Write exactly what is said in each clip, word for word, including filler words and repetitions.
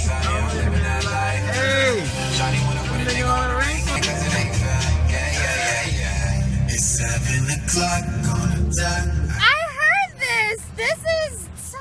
Hey, Johnny wanna put a nigga on the ring because it ain't fair. Yeah, yeah, yeah, yeah. It's seven o'clock on the dot. I heard this. This is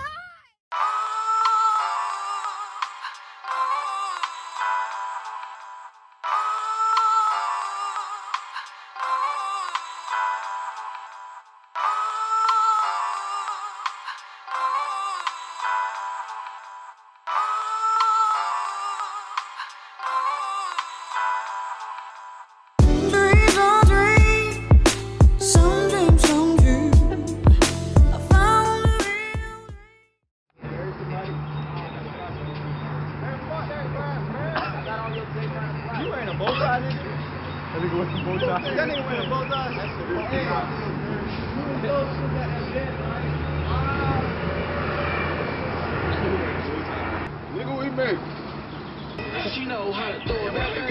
She know how to throw it back.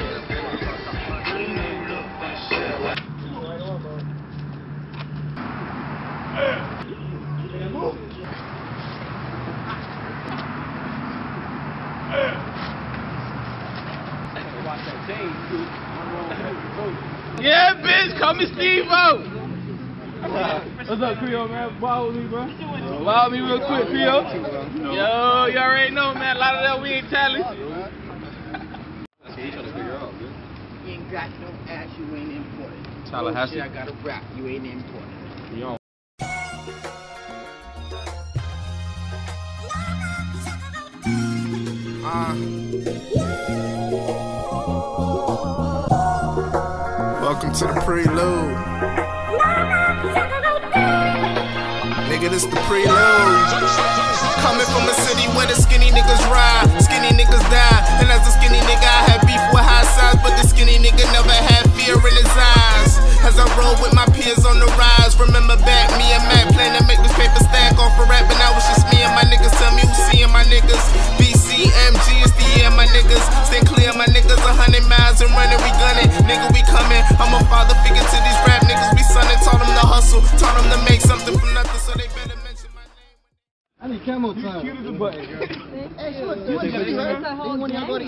Yeah, bitch, call me Steve-O. What's up, Creole, man? Wild with me, bro. Wild with me real quick, Creole. Yo, you already know, man. A lot of that we ain't tallies. You ain't got no ass, you ain't important. Tallahasee. I got a rap, you ain't important. Yo. Uh. Welcome to the prelude. Nigga, this the prelude. Coming from a city where the skinny niggas ride, skinny niggas die. And as a skinny nigga, I had beef with high size, but the skinny nigga never had fear in his eyes. As I roll with my peers on the rise, remember back, me and Matt playing to make this paper stack off a rap, and now it's just me and my niggas. Tell me who's seeing my niggas. B C M G is the year, my niggas. Stand clear, my niggas. A hundred miles and running, we gunning. Nigga, we coming. I'm a father figure to these rap niggas. We sonnin', taught them to hustle, taught them to make something from nothing, so they better mention my name. I need camo time. Cute as a button, girl. Hey, look, you want to see her? You want to go to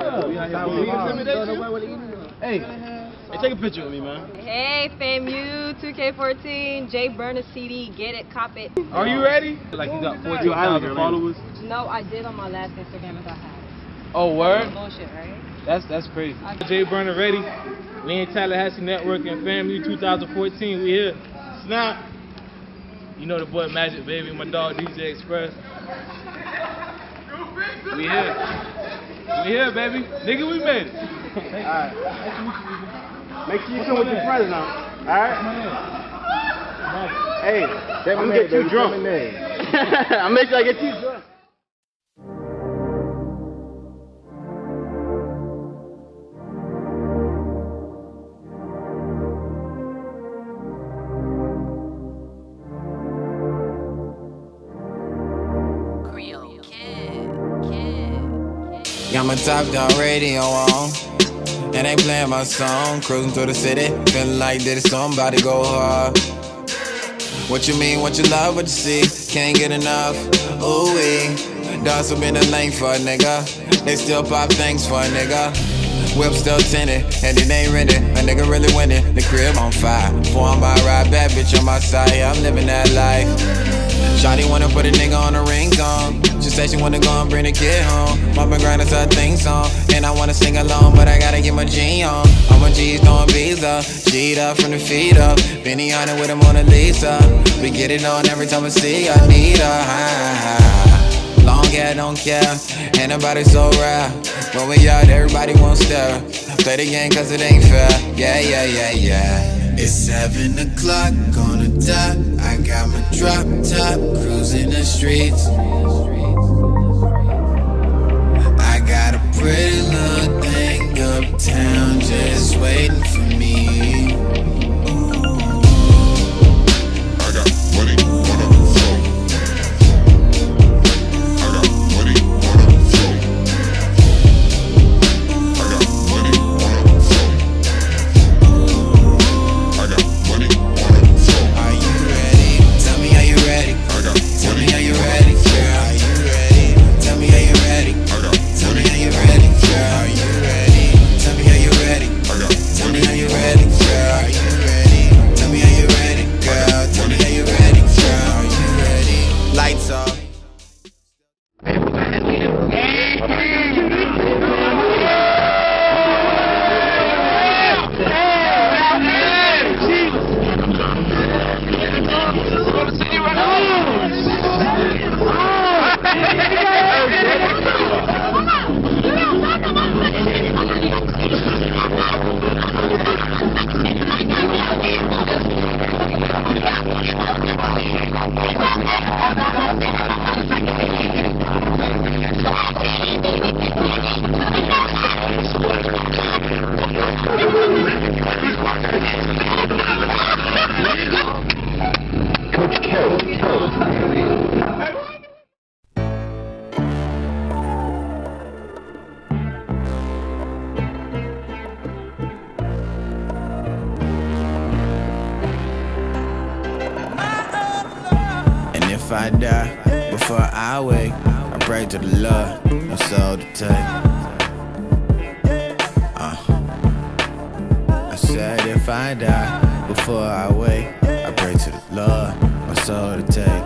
eat? Hey, hey, take a picture with me, man. Hey, FAMU, two K fourteen, J Burna C D, get it, cop it. Are you ready? Like you got fourteen thousand followers? No, I did on my last Instagram if I had it. Oh, word? Bullshit, right? That's that's crazy. J Burna ready. We in Tallahassee Network and FAMU two thousand fourteen. We here. Snap. You know the boy Magic Baby, my dog D J Express. We here. We here, baby. Nigga, we made it. Alright. Make sure you come with your friends now. Alright? Hey, I'm gonna get you drunk. I'll make sure I get you drunk. Got my top down radio on, and they playing my song. Cruising through the city, feeling like did it somebody go hard. What you mean, what you love, what you see, can't get enough. Ooh wee, dogs have been a lane for a nigga. They still pop things for a nigga. Whip still tinted, and it ain't rented. A nigga really winning, the crib on fire. Before I'm by ride, bad bitch on my side, yeah, I'm living that life. Shawty wanna put a nigga on a ring song. She said she wanna go and bring the kid home. Mama grinding her thing song, and I wanna sing along, but I gotta get my G on. All my G's throwing bees up, G'd up from the feet up. Benny on it with a Mona Lisa. We get it on every time I see I need her. Long hair, don't care, ain't nobody so rare. When we out, everybody won't stare. Play the game cause it ain't fair. Yeah, yeah, yeah, yeah. It's seven o'clock on the dot. I got my drop top, cruising the streets. I got a pretty little thing uptown just waiting for me. I got money on the floor. I got money on the floor. I got money on the floor. I got money on the floor. Are you ready? Tell me, are you ready? I got Tell me, are you ready? Girl, are you I die, before I wake, I pray to the Lord, my soul to take. Uh. I said if I die, before I wake, I pray to the Lord, my soul to take.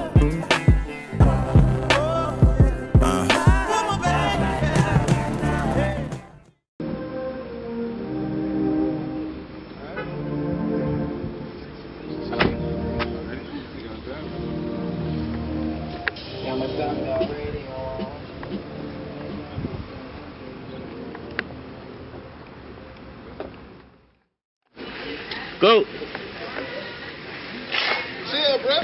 Go. Chill, bro.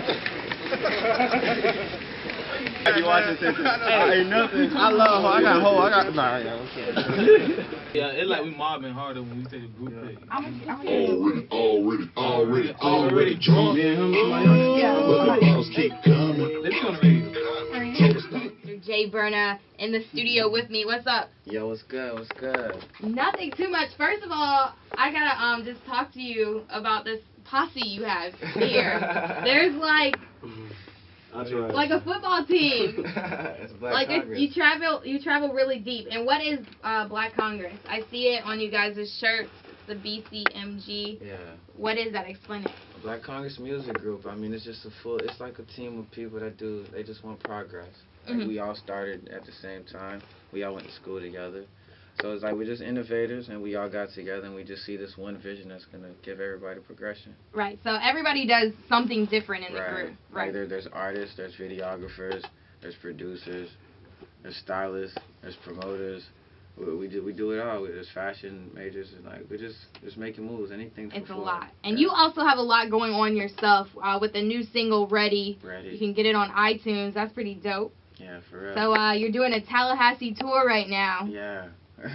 I be watching since I ain't nothing. I love her. I got hoe. I got. Nah, yeah, okay. Yeah, it's like we mobbing harder when we take a group pic. I'm already, already, already, already drunk. Yeah, but the bottles keep coming. Let's go on the radio. J Burna in the studio with me. What's up? Yo, what's good? What's good? Nothing too much. First of all, I gotta um just talk to you about this posse you have here. There's like Right. like a football team. It's Black like Congress. it's, you travel you travel really deep. And what is uh, Black Congress? I see it on you guys' shirts. It's the B C M G. Yeah. What is that? Explain it. Black Congress Music Group. I mean, it's just a full. It's like a team of people that do. They just want progress. Like Mm-hmm. we all started at the same time. We all went to school together. So it's like we're just innovators, and we all got together, and we just see this one vision that's gonna give everybody progression. Right. So everybody does something different in the Right. group. Like Right. there, there's artists, there's videographers, there's producers, there's stylists, there's promoters. We, we do we do it all. There's fashion majors, and like we're just just making moves. Anything. It's a before. lot. And Yeah. you also have a lot going on yourself uh, with the new single, Ready. Ready. You can get it on iTunes. That's pretty dope. Yeah, for real. So uh, you're doing a Tallahassee tour right now. Yeah.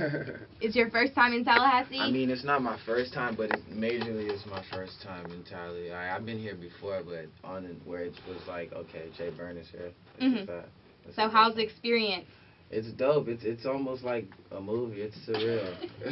It's your first time in Tallahassee? I mean, it's not my first time, but it majorly is my first time in Tallahassee. I, I've been here before, but on it where it was like, okay, Jay Burnas here. It's Mhm. just that. It's So a how's the different- experience? It's dope. It's it's almost like a movie. It's surreal.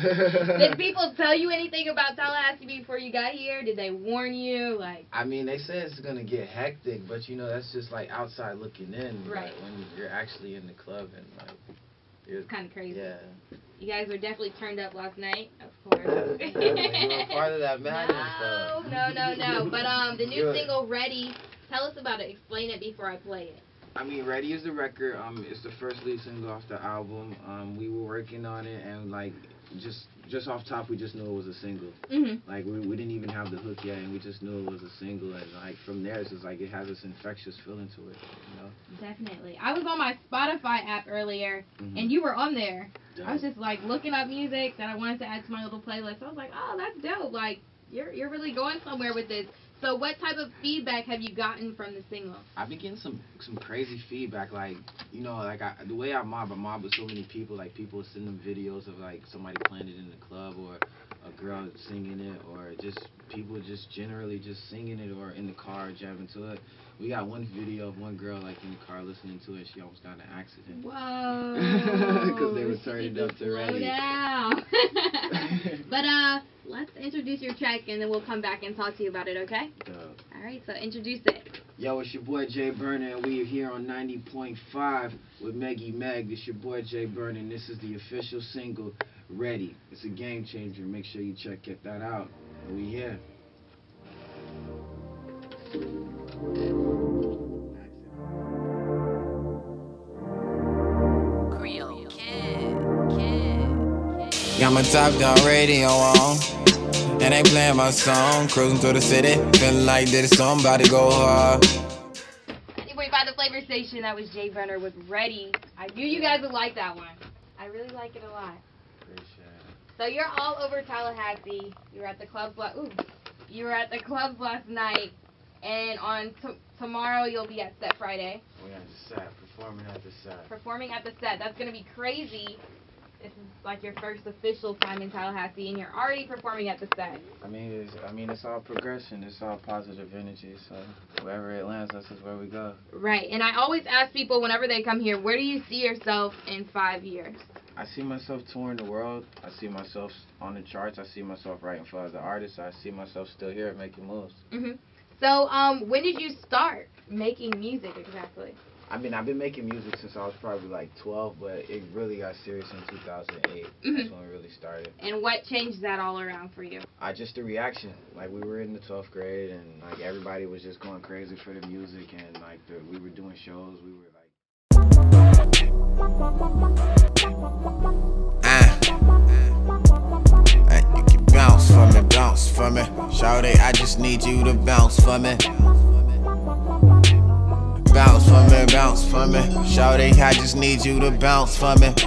Did people tell you anything about Tallahassee before you got here? Did they warn you? Like, I mean, they say it's gonna get hectic, but you know that's just like outside looking in. Right. Like, when you're actually in the club and like, it's kind of crazy. yeah. You guys were definitely turned up last night, of course. You were part of that madness, No, though. no, no, no. But um, the new Good. single, Ready. Tell us about it. Explain it before I play it. I mean, Ready is the record. Um, it's the first lead single off the album. Um, we were working on it, and like, just just off top, we just knew it was a single. Mhm. Like, we we didn't even have the hook yet, and we just knew it was a single. And like from there, it's just like it has this infectious feeling to it, you know. Definitely. I was on my Spotify app earlier, Mhm. and you were on there. I was Dope. just like looking up music that I wanted to add to my little playlist. I was like, oh, that's dope. Like, you're you're really going somewhere with this. So what type of feedback have you gotten from the single? I've been getting some some crazy feedback, like, you know, like I, the way I mob, I mob with so many people, like people send them videos of like somebody playing it in the club or a girl singing it, or just people just generally just singing it or in the car jamming to it. We got one video of one girl like in the car listening to it. She almost got in an accident. Whoa. Because they were She turning could up just to slow Ready. down. But uh, let's introduce your track, and then we'll come back and talk to you about it, okay? Dope. All right, so introduce it. Yo, it's your boy Jay Burna, and we are here on ninety point five with Meagy Meag. It's your boy Jay Burna, and this is the official single, Ready. It's a game changer. Make sure you check get that out. And we here. Creole Kid, Kid, Got my top down radio on, and they playing my song. Cruising through the city, feeling like did somebody go hard. Anyway, by the flavor station, that was Jay Burner with Ready. I knew you guys would like that one. I really like it a lot. So you're all over Tallahassee. You were at the club. Ooh, you were at the club last night, and on t- tomorrow you'll be at Set Friday, We at the set, performing at the set. performing at the Set. That's gonna be crazy. This is like your first official time in Tallahassee, and you're already performing at the Set. I mean, it's, I mean, it's all progression. It's all positive energy. So wherever it lands us is where we go. Right. And I always ask people whenever they come here, where do you see yourself in five years? I see myself touring the world. I see myself on the charts. I see myself writing for other artists. I see myself still here making moves. Mhm. So, um, when did you start? making music exactly? I mean, I've been making music since I was probably like twelve, but it really got serious in two thousand eight. Mm-hmm. That's when it really started. And what changed that all around for you? I just the reaction. Like, we were in the twelfth grade, and like everybody was just going crazy for the music, and like the, we were doing shows. We were like. Uh. Uh, you can bounce for me, bounce for me. Shawty, I just need you to bounce for me. Bounce for me, bounce for me. Shawty, I just need you to bounce for me.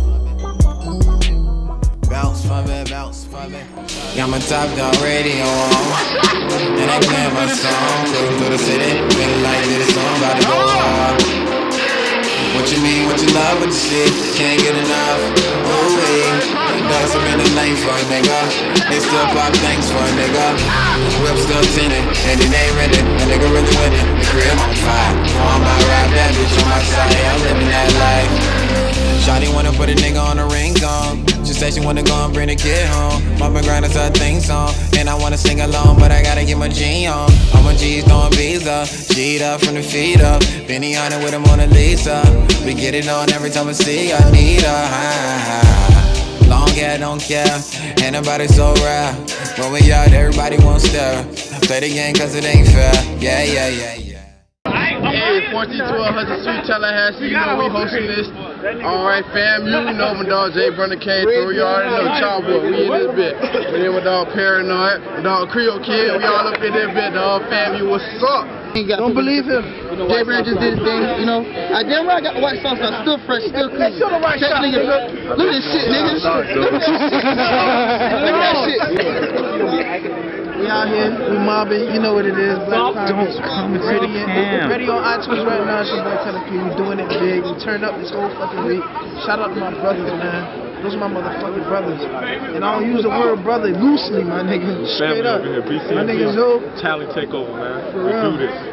Bounce for me, bounce for me. Got my top down radio on, and I play my song. Cruising through the city, feeling like this song about to go hard. What you mean, what you love, what you see? Can't get enough. Ooh wee. Dogs are in the lane for a nigga. They still pop things for a nigga. Whip still tinted, and it ain't ready. A nigga really winning. The crib on fire. On my ride, that bitch on my side. I'm living that life. Shawty wanna put a nigga on the ring song. She said she wanna go and bring the kid home. Mama grind is her thing song. And I wanna sing along, but I gotta get my G on. All my G's throwing B's up. G'd up from the feet up. Benny on it with a Mona Lisa. We get it on every time I see I need her. Long hair, don't care. Ain't nobody so rare. When we out, everybody won't stare. Play the game cause it ain't fair. Yeah, yeah, yeah, yeah. Hey, fourteen twelve Hudson Street, Tallahassee, you know we hosting this. Alright, fam, you know my dog J Burna came through. You already know, Child Boy, we in this bit. We in with dog Paranoid, dog Creole Kid, we all up in this bit, dog fam, you what's up? Don't believe him. J Burna just did his thing, you know. I damn right got the white sauce, I'm still fresh, still clean. Show the white sauce, nigga. Look at this shit, nigga. Look at that shit. We out here, we mobbing, you know what it is. Black Power, ready, ready on iTunes right now. It's your boy Tallahasee. We doing it big. We turned up this whole fucking week. Shout out to my brothers, man. Those are my motherfucking brothers. And I don't use the word brother loosely, my nigga. Straight up. B C M G, my niggas know. Tally take over, man. For we real. do this.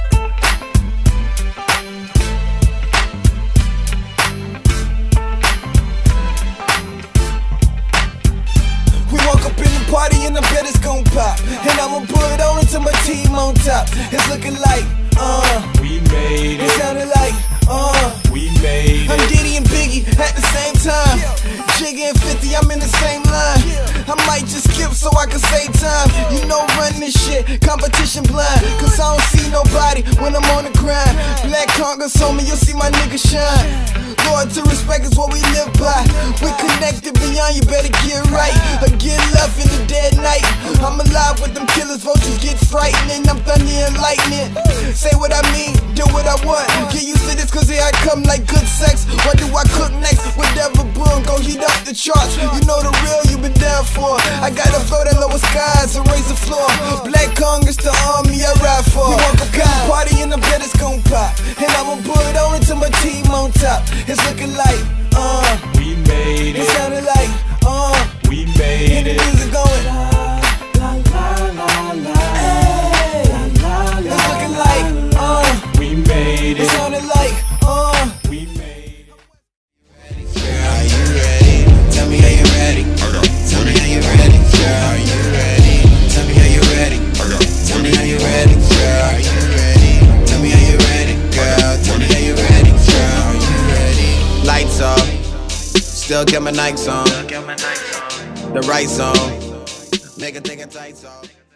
Party and I bet it's gon' pop. And I'ma put on until my team on top. It's looking like, uh we made it. It sounded like, uh we made it. I'm Diddy and Biggie at the same time. Jiggy and fifty, I'm in the same line. I might just skip so I can save time. You know run this shit, competition blind. Cause I don't see nobody when I'm on the grind. Black Congress on me, you'll see my nigga shine. Lord to respect is what we live by. We connected beyond, you better get right or get left in the dead night. I'm alive with them killers, vultures get frightening. I'm thunder and lightning. Say what I mean, do what I want. Get used to this cause here I come like good sex. What do I cook next? Whatever boom, go heat up the charts. You know the real you been down for. I gotta flow that lower skies and raise the floor. Black Congress, the army I ride for. We walk up in the party and I bet it's gon' pop. And I'ma put on until my team on top. It's looking like, uh we made it. It sounded like, uh we made it. And the music going la la la la la. Hey, la, la, la, it's looking like, uh we made it. It sounded like, uh we made it. Girl, are you ready? Tell me how you ready. Tell me how you ready. Girl, are you ready? Tell me how you ready. Tell me how you ready. Girl, are you ready? Tell me how you ready. Girl, tell me how you ready. Girl, are you ready? Lights off, still get my Nikes on. The right song, make a thing of tights off.